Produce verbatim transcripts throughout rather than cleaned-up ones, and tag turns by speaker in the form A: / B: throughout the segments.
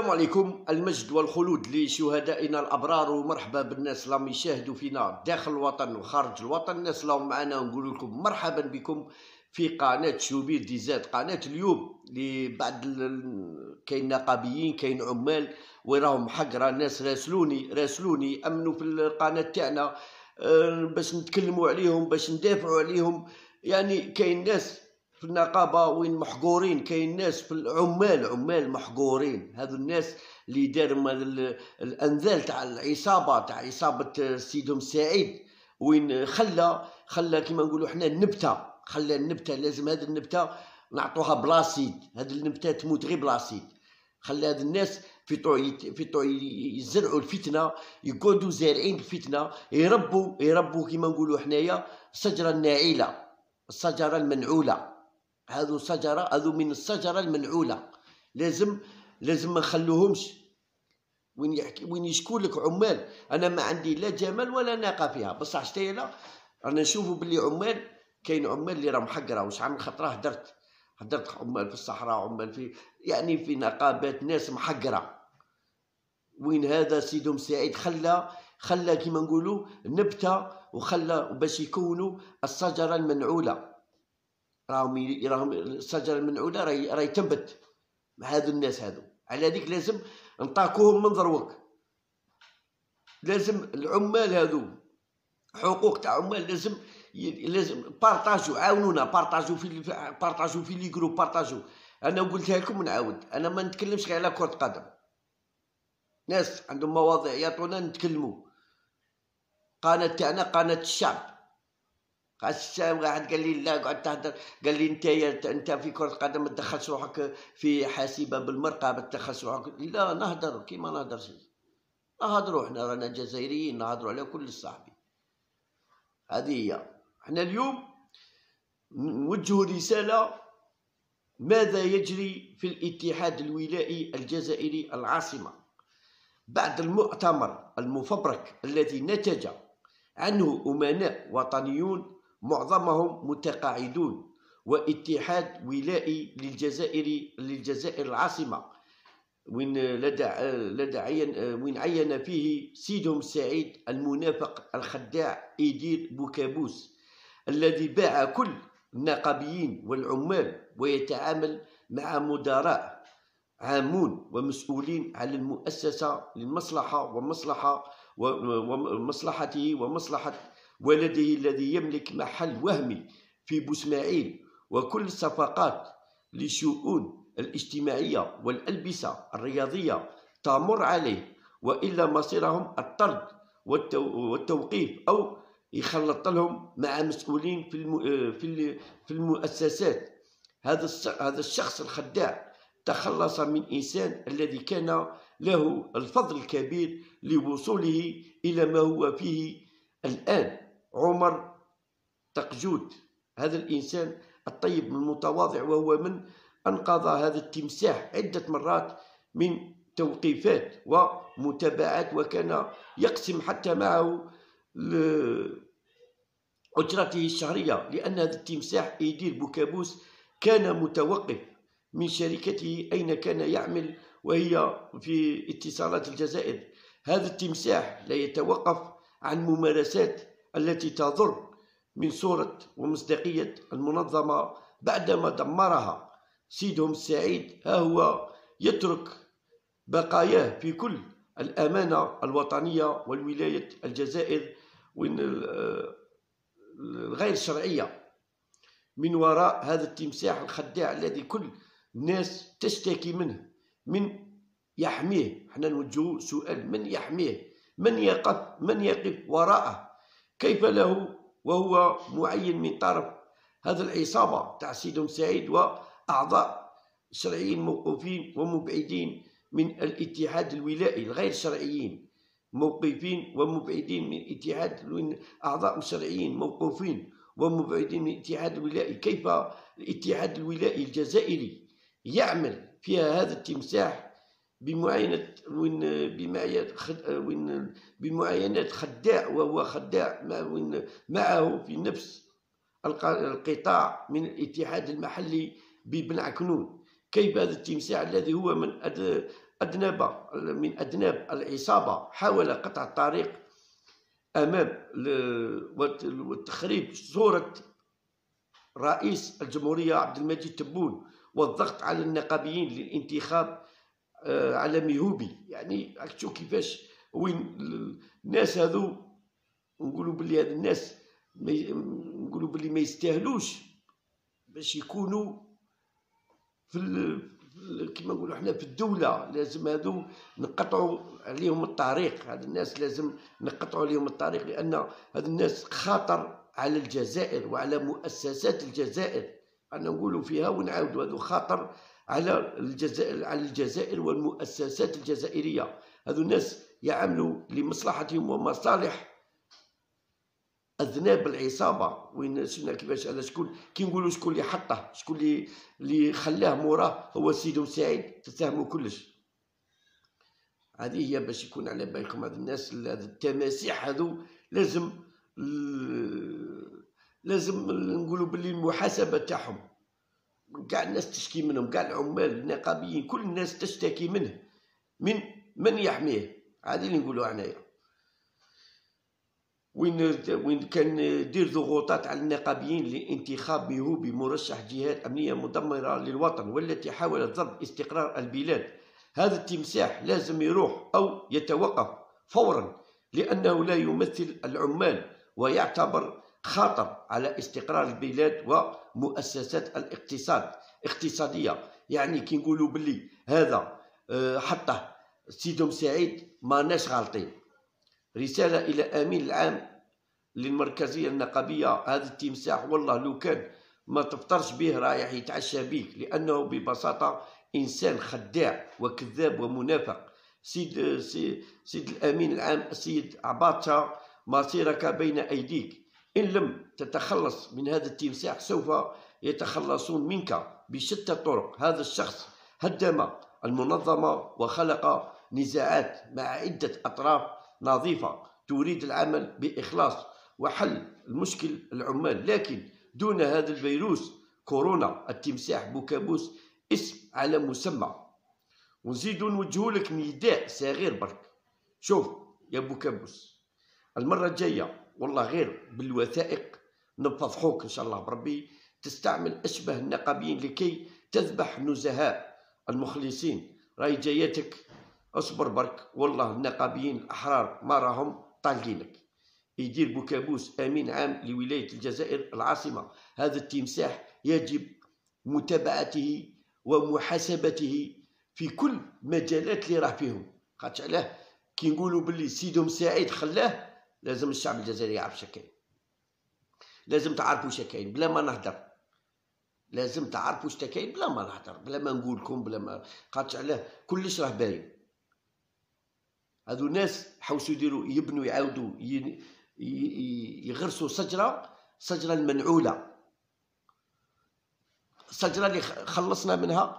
A: السلام عليكم. المجد والخلود لشهدائنا الابرار، ومرحبا بالناس اللي يشاهدوا فينا داخل الوطن وخارج الوطن. الناس اللي معنا نقول لكم مرحبا بكم في قناه شوبير دي زاد. قناه اليوم اللي بعد ال... كاين نقابيين، كاين عمال وراهم حقره. ناس راسلوني راسلوني امنوا في القناه تاعنا أه باش نتكلموا عليهم، باش ندافعوا عليهم. يعني كاين ناس في النقابه وين محقورين، كاين ناس في العمال عمال محقورين. هذو الناس اللي داروا الانذال تاع العصابه تاع عصابه سيدهم سعيد، وين خلى خلى كيما نقولوا حنا النبته، خلى النبته لازم هذه النبته نعطوها بلاصيد. هذه النبته تموت غير بلاصيد. خلى هذه الناس في طوع في طوع يزرعوا الفتنه، يقعدوا زارعين الفتنه، يربوا يربوا كيما نقولوا حنايا الشجره الناعله، الشجره المنعوله. هذو شجرة، هذو من الشجرة المنعولة. لازم لازم ما نخلوهمش وين يحكي وين يشكوا لك عمال. انا ما عندي لا جمال ولا ناقه فيها، بصح شتيلا انا نشوفوا باللي عمال، كاين عمال اللي راهم حقره. وشحال من خطره هدرت هدرت عمال في الصحراء، عمال في يعني في نقابات، ناس محقره. وين هذا سيدهم سعيد خلى خلى كيما نقولوا نبته، وخلى باش يكونوا الشجره المنعوله. راهم راهم الشجره المنعوله راهي راهي تنبت مع هذو الناس هذو. على هذيك لازم نطاكوهم من ذروك. لازم العمال هذو حقوق تاع عمال، لازم لازم بارطاجوا، عاونونا، بارطاجوا في بارطاجوا في لي جروب، بارطاجوا. انا قلتها لكم ونعاود، انا ما نتكلمش غير على كره قدم. ناس عندهم مواضيع يعطونا نتكلموا. قناه تاعنا قناه الشعب. الشعب واحد قال لي لا قعد تهدر، قال لي انت انت في كره قدم ما تدخلش روحك في حاسبه بالمرقه، ما تدخلش روحك. لا نهدر كيما نهدر شي، نهضروا حنا رانا جزائريين، نهضروا على كل صاحبي. هذه هي. حنا اليوم نوجه رساله. ماذا يجري في الاتحاد الولائي الجزائري العاصمه بعد المؤتمر المفبرك الذي نتج عنه امناء وطنيون معظمهم متقاعدون، واتحاد ولائي للجزائر للجزائر العاصمه وين لدى لدى عين وين عين فيه سيدهم سعيد المنافق الخداع إيدير بوكابوس، الذي باع كل النقابيين والعمال ويتعامل مع مدراء عامون ومسؤولين على المؤسسه للمصلحه ومصلحه ومصلحته ومصلحه ولده الذي يملك محل وهمي في بوسماعيل، وكل الصفقات للشؤون الاجتماعية والألبسة الرياضية تمر عليه، وإلا مصيرهم الطرد والتوقيف أو يخلط لهم مع مسؤولين في في المؤسسات. هذا هذا الشخص الخداع تخلص من إنسان الذي كان له الفضل الكبير لوصوله إلى ما هو فيه الآن، عمر تقجود. هذا الإنسان الطيب المتواضع، وهو من أنقذ هذا التمساح عدة مرات من توقيفات ومتابعات، وكان يقسم حتى معه أجرته الشهرية، لأن هذا التمساح إيدير بوكابوس كان متوقف من شركته أين كان يعمل، وهي في اتصالات الجزائر. هذا التمساح لا يتوقف عن ممارسات التي تضر من صورة ومصداقية المنظمة بعدما دمرها سيدهم السعيد. ها هو يترك بقاياه في كل الأمانة الوطنية والولاية الجزائر الغير شرعية من وراء هذا التمساح الخداع الذي كل الناس تشتكي منه. من يحميه؟ حنا نوجه سؤال: من يحميه؟ من يقف من يقف وراءه؟ كيف له وهو معين من طرف هذا العصابة تاع سيدهم سعيد وأعضاء شرعيين موقوفين ومبعدين من الاتحاد الولائي، الغير شرعيين موقوفين ومبعدين من الاتحاد، أعضاء شرعيين موقوفين ومبعدين من الاتحاد الولائي. كيف الاتحاد الولائي الجزائري يعمل فيها هذا التمساح بمعاينة بمعاينات خداع، وهو خداع معه في نفس القطاع من الاتحاد المحلي ببن عكنون؟ كيف هذا التمساح الذي هو من أذناب من أذناب العصابة حاول قطع الطريق أمام وتخريب صورة رئيس الجمهورية عبد المجيد تبون والضغط على النقابيين للانتخاب على ميهوبي. يعني تشوف كيفاش وين الناس هذو، نقولوا بلي هاد الناس نقولوا بلي ما يستاهلوش باش يكونوا في كيما نقولوا حنا في الدولة. لازم هذو نقطعوا عليهم الطريق، هاد الناس لازم نقطعوا عليهم الطريق، لأن هاد الناس خطر على الجزائر وعلى مؤسسات الجزائر. أنا نقولوا فيها ونعاودوا، هذو خطر على الجزائر على الجزائر والمؤسسات الجزائرية. هذو الناس يعملوا لمصلحتهم ومصالح أذناب العصابة. وين شفنا كيفاش على شكون كي نقولوا شكون اللي حطه، شكون اللي اللي خلاه موراه، هو سيدو مساعد. تفهموا كلش. هذه هي باش يكون على بالكم. هاد الناس هاد التماسيح هذو لازم لازم نقولوا باللي المحاسبة تاعهم. كاع الناس تشكي منهم، كاع العمال النقابيين كل الناس تشتكي منه. من من يحميه؟ هذه اللي نقولوها هنايا. وين وين كان دير ضغوطات على النقابيين لانتخاب ميهوبي مرشح جهات أمنية مدمرة للوطن والتي حاولت ضرب استقرار البلاد. هذا التمساح لازم يروح أو يتوقف فورا، لأنه لا يمثل العمال ويعتبر خطر على استقرار البلاد ومؤسسات الاقتصاد اقتصادية. يعني كي نقولوا باللي هذا حطه سيدو مساعد ماناش غالطين. رسالة إلى أمين العام للمركزية النقابية، هذا التمساح والله لو كان ما تفطرش به رايح يتعشى بيك، لأنه ببساطة إنسان خداع وكذاب ومنافق. سيد سيد, سيد الأمين العام السيد عباطة، مصيرك بين أيديك. إن لم تتخلص من هذا التمساح سوف يتخلصون منك بشتى الطرق. هذا الشخص هدم المنظمة وخلق نزاعات مع عدة أطراف نظيفة تريد العمل بإخلاص وحل المشكل العمال، لكن دون هذا الفيروس كورونا. التمساح بوكابوس اسم على مسمى. ونزيدو نوجهوا لك نداء صغير برك. شوف يا بوكابوس، المرة الجاية والله غير بالوثائق نفضحوك إن شاء الله بربي. تستعمل أشبه النقابيين لكي تذبح نزهاء المخلصين. راهي جايتك، اصبر برك. والله النقابيين الأحرار ما راهم طالقينك. يدير بوكابوس أمين عام لولاية الجزائر العاصمة. هذا التمساح يجب متابعته ومحاسبته في كل مجالات اللي راه فيهم. خاطش علاه كي نقولوا باللي سيدو مساعد خلاه، لازم الشعب الجزائري يعرف شكاين. لازم تعرفوا شكاين بلا ما نهدر. لازم تعرفوا شكاين بلا ما نهدر، بلا ما نقول لكم، بلا ما خاطش علاه كلش راه باين. هذو الناس حوسوا يديروا يبنوا يعاودوا يغرسوا شجره شجره المنعوله، الشجره اللي خلصنا منها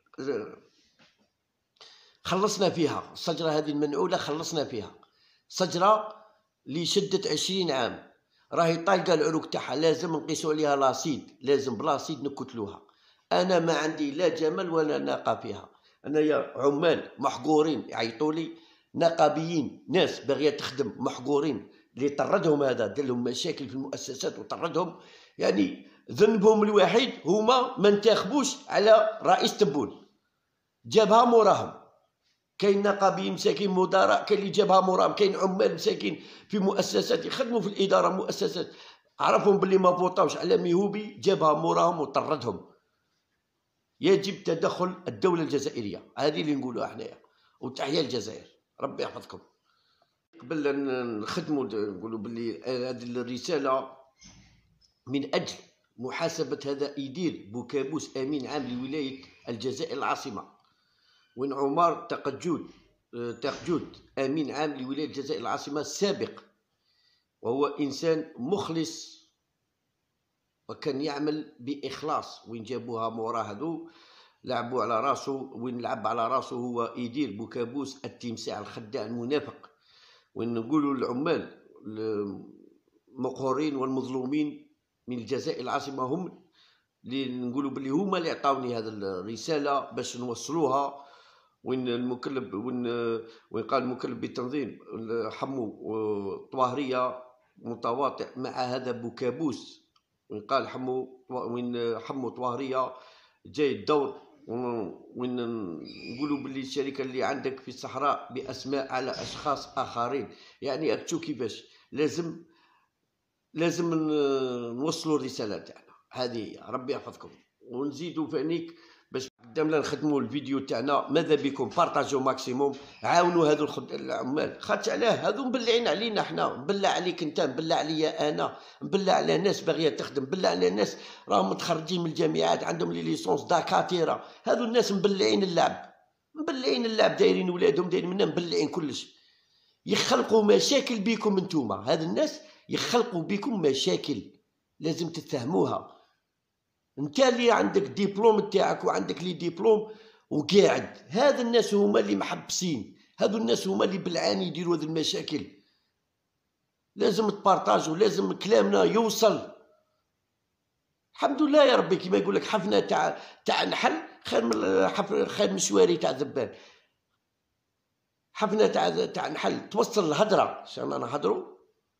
A: خلصنا فيها. الشجره هذه المنعوله خلصنا فيها. شجره اللي شدت عشرين عام راهي طالقه العروق تاعها، لازم نقيسوا عليها لاصيد. لازم بلاصيد نكتلوها. انا ما عندي لا جمل ولا ناقه فيها. انا يا عمال محقورين يعيطوا لي، نقابيين ناس باغيه تخدم محقورين اللي طردهم، هذا دار لهم مشاكل في المؤسسات وطردهم. يعني ذنبهم الوحيد هما ما انتخبوش على رئيس تبون، جابها موراهم. كاين نقابيين مساكين مدراء كاين اللي جابها موراهم، كاين عمال مساكين في مؤسسات يخدموا في الاداره مؤسسات عرفهم باللي ما فوطاوش على ميهوبي، جابها موراهم وطردهم. يجب تدخل الدوله الجزائريه، هذه اللي نقولوها حنايا. وتحيا الجزائر، ربي يحفظكم. قبل نخدموا نقولوا باللي هذه الرساله من اجل محاسبه هذا يدير بوكابوس امين عام لولايه الجزائر العاصمه، وين عمر تقجود تقجود امين عام لولايه الجزائر العاصمه السابق، وهو انسان مخلص وكان يعمل باخلاص. وين جابوها موراه هذو لعبوا على راسه، وين لعب على راسه هو يدير بوكابوس التمساح الخداع المنافق. وين نقولوا العمال المقهورين والمظلومين من الجزائر العاصمه هم اللي نقولوا باللي هما اللي عطاوني هذه الرساله باش نوصلوها وين المكلف وين وين قال المكلف بالتنظيم حمو طواهريه متواطئ مع هذا بوكابوس، وين قال حمو وين حمو طواهريه جاي الدور، وين نقولوا باللي الشركه اللي عندك في الصحراء باسماء على اشخاص اخرين. يعني اكتو كيفاش لازم لازم نوصلوا الرساله تاعنا هذه هي. ربي يحفظكم ونزيدوا فانيك باش قدامنا نخدموا الفيديو تاعنا. ماذا بكم بارطاجيو ماكسيموم، عاونوا هذو الخد... العمال. خاطر علاه هذو مبلعين علينا حنا، مبلع عليك انت، مبلع عليا انا، مبلع على ناس باغيه تخدم، مبلع على ناس راهم متخرجين من الجامعات عندهم لي ليسونس دكاتره. هذو الناس مبلعين اللعب، مبلعين اللعب، دايرين ولادهم دايرين منا مبلعين كلش، يخلقوا مشاكل بيكم انتوما. هذا الناس يخلقوا بكم مشاكل لازم تفهموها. انت اللي عندك ديبلوم تاعك وعندك لي ديبلوم وقاعد، هذا الناس هما اللي محبسين، هذو الناس هما اللي بالعاني يديروا هذه المشاكل. لازم تبارطاجوا، لازم كلامنا يوصل. الحمد لله يا ربي، كيما يقول لك حفنه تاع تاع نحل خير من حفل خير من شواري تاع ذبان. حفنه تاع تاع نحل توصل الهضره، شنو نهضروا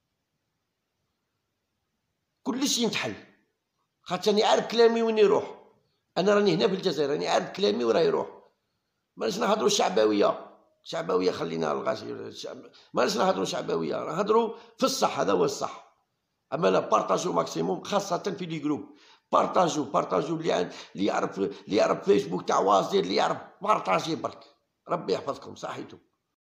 A: كلش ينتحل. خاطر راني عارف كلامي وين يروح، انا راني هنا في الجزائر راني عارف كلامي وراه يروح. ماناش نهضروا شعبويه، شعبويه خلينا الغاشي، ماناش نهضروا شعبويه، نهضروا في الصح، هذا هو الصح. اما لا بارطاجو ماكسيموم، خاصه في لي جروب. بارطاجو بارطاجو اللي اللي يعرف اللي يعرف فيسبوك تاع وازير، اللي يعرف بارطاجي برك. ربي يحفظكم، صحيتو.